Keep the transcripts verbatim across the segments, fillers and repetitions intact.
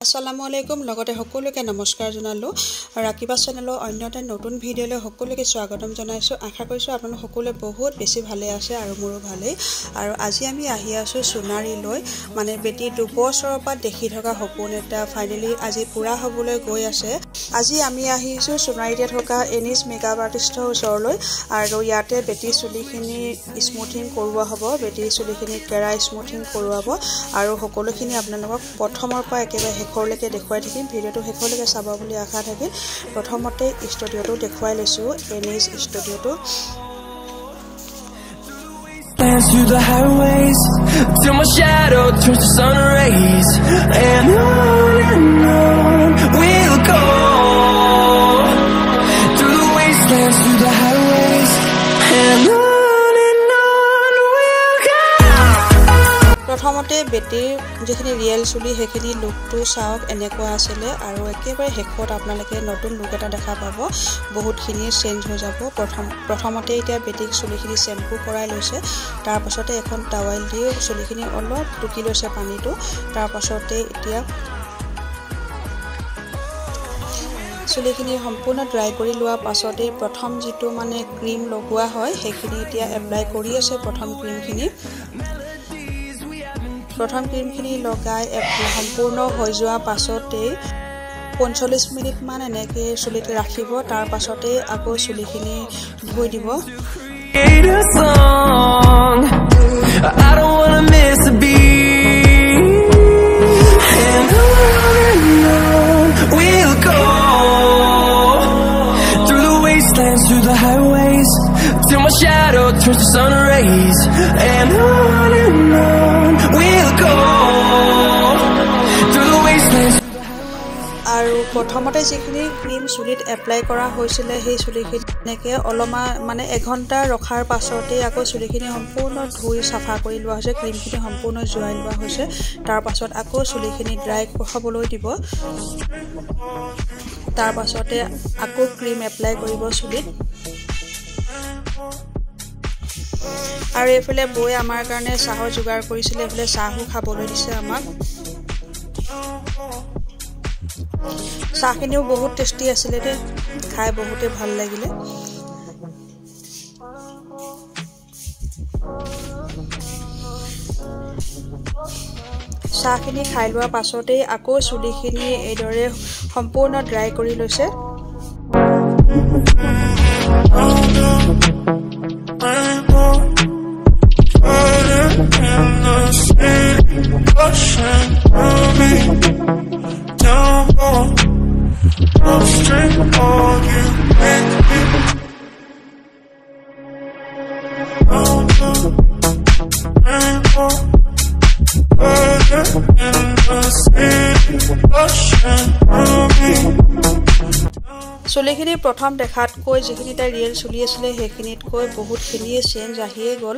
আসসালামু আলাইকুম লগতে সকলোকে নমস্কাৰ জনালো ৰাকিবা চেনেলৰ অন্যটা নতুন ভিডিঅ'লৈ সকলোকে স্বাগতম জনাইছো আশা কৰিছো আপোনালোক সকলোৱে বহুত বেছি ভালে আছে আৰু মোৰো ভালে আৰু আজি আমি আহি আছো সোণাৰীলৈ মানে বেটি দুবছৰৰ পৰা দেখি থকা সপোন এটা ফাইনালি আজি পুৰা হ'বলৈ গৈ আছে আজি আমি আহিছো সোণাৰীতে থকা এনিছ মেকআপ আৰ্টিষ্টৰ ওচৰলৈ আৰু ইয়াতে বেটি চুলিখিনি স্মুথিং কৰোৱা হ'ব বেটি চুলিখিনি কেৰা স্মুথিং কৰোৱাব আৰু সকলোখিনি আপোনালোকক প্ৰথমৰ পৰা একেবাৰে শেষলৈকে দেখুৱাই থাকিম ভিডিঅ'টো শেষলৈকে চাব বুলি আশা থাকিল প্ৰথমতে ষ্টুডিঅ'টো দেখুৱাই লৈছো এনিছ ষ্টুডিঅ'টো Dance through the highways till my shadow turns to sun rays and on and on we'll go through the wastelands through the highways and on প্ৰথমতে বেটিৰ যেখিনি ৰিয়েল চুলি হেখিনি লুকটো চাওক এনেকুৱা আছিল আৰু একেবাৰে হেকত আপোনালোকে নতুন লুক এটা দেখা পাব বহুতখিনি চেঞ্জ হৈ যাব প্ৰথম প্ৰথমতে এতিয়া বেটিক চুলিখিনি শ্যাম্পু কৰাই লৈছে তাৰ পাছতে এখন টাৱেল দি চুলিখিনি অলপ টুকি লৈছে পানীটো তাৰ পাছতে এতিয়া চুলিখিনি সম্পূৰ্ণ ড্ৰাই কৰি লোৱা পাছতে প্ৰথম যেটো মানে ক্ৰীম লগোৱা হয় হেখিনি এতিয়া এপ্লাই কৰি আছে প্ৰথম ক্ৰীমখিনি প্ৰথম ক্ৰীমখিনি লগাই সম্পূৰ্ণ হৈ যোৱা পাছতে পঞ্চল্লিছ মিনিট মান এনেকৈ চুলিত ৰাখিব তাৰ পাছতে আকৌ চুলিখিনি ধুই দিব I don't wanna miss a beat and on and on we'll go through the wastelands through the highways till my shadow turns to sun rays and on and on we'll go through the wastelands আৰু প্ৰথমতে যিখিনি cream চুলিত apply কৰা হৈছিল সেই চুলিখিনি এনেকৈ অলপমান মানে এঘণ্টা ৰখাৰ পাছতে আকৌ চুলিখিনি সম্পূৰ্ণ ধুই চাফা কৰি লোৱা হৈছে ক্ৰীমখিনি সম্পূৰ্ণ জোৱাই লোৱা হৈছে তাৰ পাছত আকৌ চুলিখিনি ড্ৰাই হ'বলৈ দিব তাৰ পাছতে আকৌ ক্ৰীম এপ্লাই কৰিব চুলিত আৰু এফালে বৈ আমাৰ কাৰণে চাহৰ যোগাৰ কৰিছিল এফালে চাহো খাবলৈ দিছে আমাক চাহখিনিও বহুত টেষ্টি আছিলে দে খাই বহুতে ভাল লাগিলে চাহখিনি খাই লোৱা পাছতে আকৌ চুলিখিনি এইদৰে সম্পূৰ্ণ ড্ৰাই কৰি লৈছে চুলিখিনি প্ৰথম দেখাতকৈ যিখিনি তাৰ ৰিয়েল চুলি আছিলে সেইখিনিতকৈ বহুতখিনিয়ে চেঞ্জ আহিয়ে গ'ল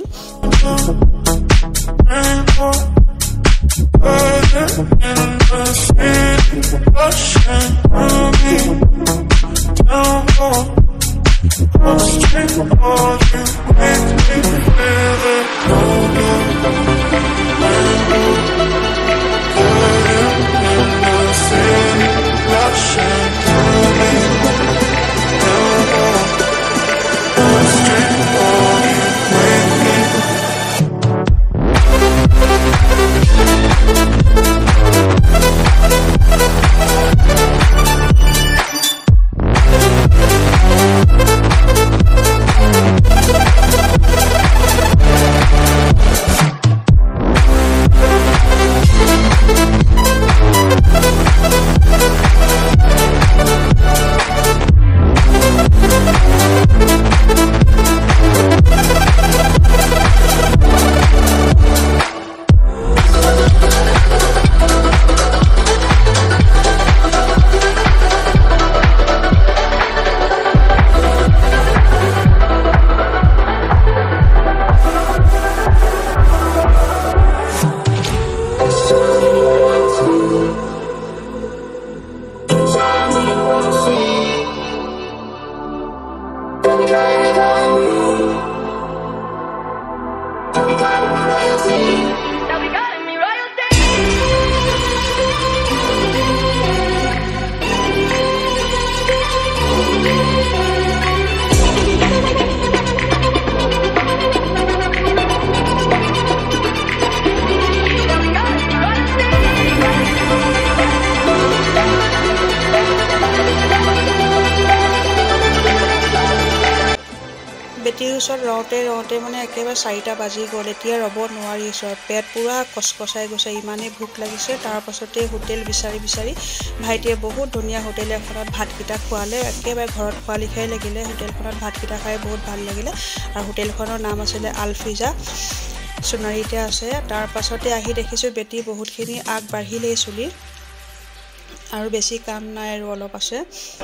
বেটিৰ ওচৰত ৰওঁতে ৰওঁতে মানে একেবাৰে চাৰিটা বাজি গ'ল এতিয়া ৰ'ব নোৱাৰিছোঁ পেট পুৰা কচকচাই গৈছে ইমানেই ভোক লাগিছে তাৰ পাছতে হোটেল বিচাৰি বিচাৰি ভাইটিয়ে বহুত ধুনীয়া হোটেল এখনত ভাতকেইটা খোৱালে একেবাৰে ঘৰত খোৱা লিখাই লাগিলে হোটেলখনত ভাতকেইটা খাই বহুত ভাল লাগিলে আৰু হোটেলখনৰ নাম আছিলে আলফিজা সোণাৰীতে আছে তাৰ পাছতে আহি দেখিছোঁ বেটি বহুতখিনি আগবাঢ়িলে চুলি আৰু বেছি কাম নাই আৰু অলপ আছে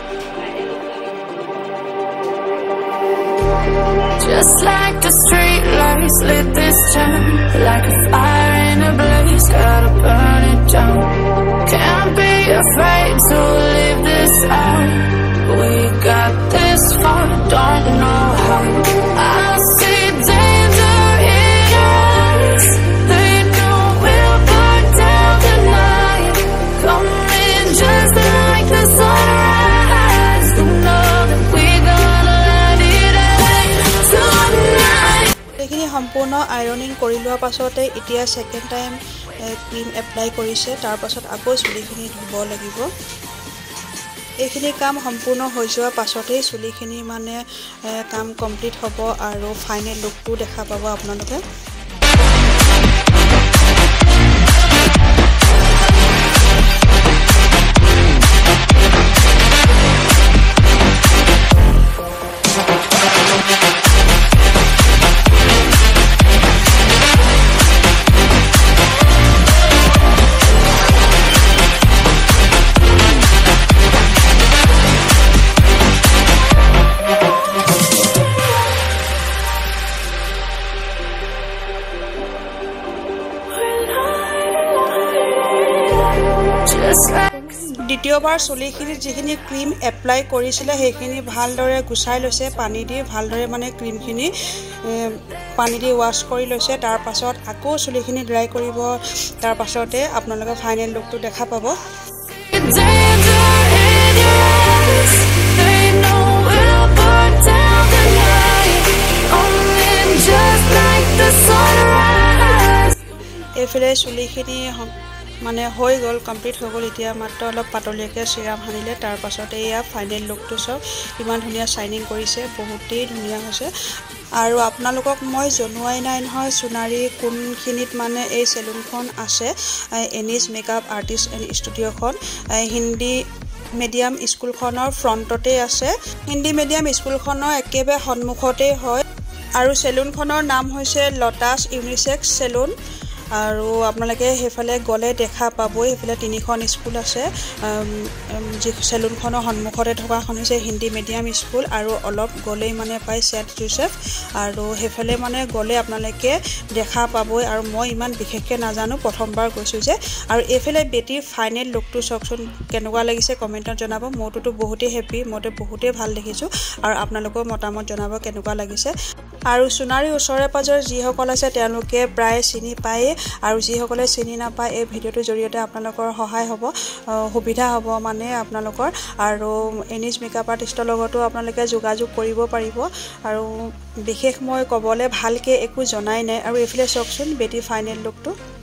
Just like the street lights lit this town like a fire in a blaze gotta burn it down can't be afraid to live this out we got this far don't know how I see danger in us they know we'll burn down the night coming just like the sunrise you know that we're gonna let it end tonight এইখিনি সম্পূৰ্ণ আইৰনিং কৰি লোৱাৰ পাছতে এতিয়া second time cream apply কৰিছে তাৰ পাছত আকৌ চুলিখিনি ধুব লাগিব এইখিনি কাম সম্পূৰ্ণ হৈ যোৱাৰ পাছতে চুলিখিনি মানে কাম কমপ্লিট হ'ব আৰু ফাইনেল লুকটো দেখা পাব আপোনালোকে দ্বিতীয়বাৰ চুলিখিনি যিখিনি ক্ৰীম এপ্লাই কৰিছিলে সেইখিনি ভালদৰে গুছাই লৈছে পানী দি ভালদৰে মানে ক্ৰীমখিনি পানী দি ৱাশ কৰি লৈছে তাৰ পাছত আকৌ চুলিখিনি ড্ৰাই কৰিব তাৰ পাছতে আপোনালোকে ফাইনেল লুকটো দেখা পাব এইফালে চুলিখিনি মানে হৈ গ'ল কমপ্লিট হৈ গ'ল এতিয়া মাত্ৰ অলপ পাতলীয়াকৈ চিৰাম সানিলে তাৰ পাছতে এয়া ফাইনেল লুকটো চব ইমান ধুনীয়া শাইনিং কৰিছে বহুতেই ধুনীয়া হৈছে আৰু আপোনালোকক মই জনোৱাই নাই নহয় সোণাৰী কোনখিনিত মানে এই চেলুনখন আছে এনিছ মেকআপ আৰ্টিষ্ট এণ্ড ষ্টুডিঅ'খন হিন্দী মিডিয়াম স্কুলখনৰ ফ্ৰণ্টতে আছে হিন্দী মিডিয়াম স্কুলখনৰ একেবাৰে সন্মুখতেই হয় আৰু চেলুনখনৰ নাম হৈছে লটাছ ইউনিচেক্স চেলুন আৰু আপোনালোকে হেফালে গলে দেখা পাবই হেফালে তিনিখন স্কুল আছে যি সেলুনখনৰ সন্মুখতে থকাখন হৈছে হিন্দী মিডিয়াম স্কুল আৰু অলপ গলেই মানে পাই সেন্ট জোসেফ আৰু হেফালে মানে গলে আপোনালোকে দেখা পাবই আৰু মই ইমান বিশেষকৈ নাজানো প্ৰথমবাৰ গৈছো যে আৰু এফালে বেটিৰ ফাইনেল লুকটো চকচোন কেনেকুৱা লাগিছে কমেন্টত জনাব মইতো বহুতেই হেপি মইতো বহুতেই ভাল দেখিছো আৰু আপোনালোকৰ মতামত জনাব কেনেকুৱা লাগিছে আৰু সোণাৰী ওচৰে পাজৰে যিসকল আছে তেওঁলোকে প্ৰায় চিনি পায় আৰু যিসকলে চিনি নাপায় এই ভিডিওটোৰ জৰিয়তে আপোনালোকৰ সহায় হ'ব সুবিধা হ'ব মানে আপোনালোকৰ আৰু এনিছ মেকআপ আৰ্টিষ্টৰ লগতো আপোনালোকে যোগাযোগ কৰিব পাৰিব আৰু বিশেষ মই ক'বলৈ ভালকৈ একো জনাই নাই আৰু এফালে চকচোন বেটি ফাইনেল লুকটো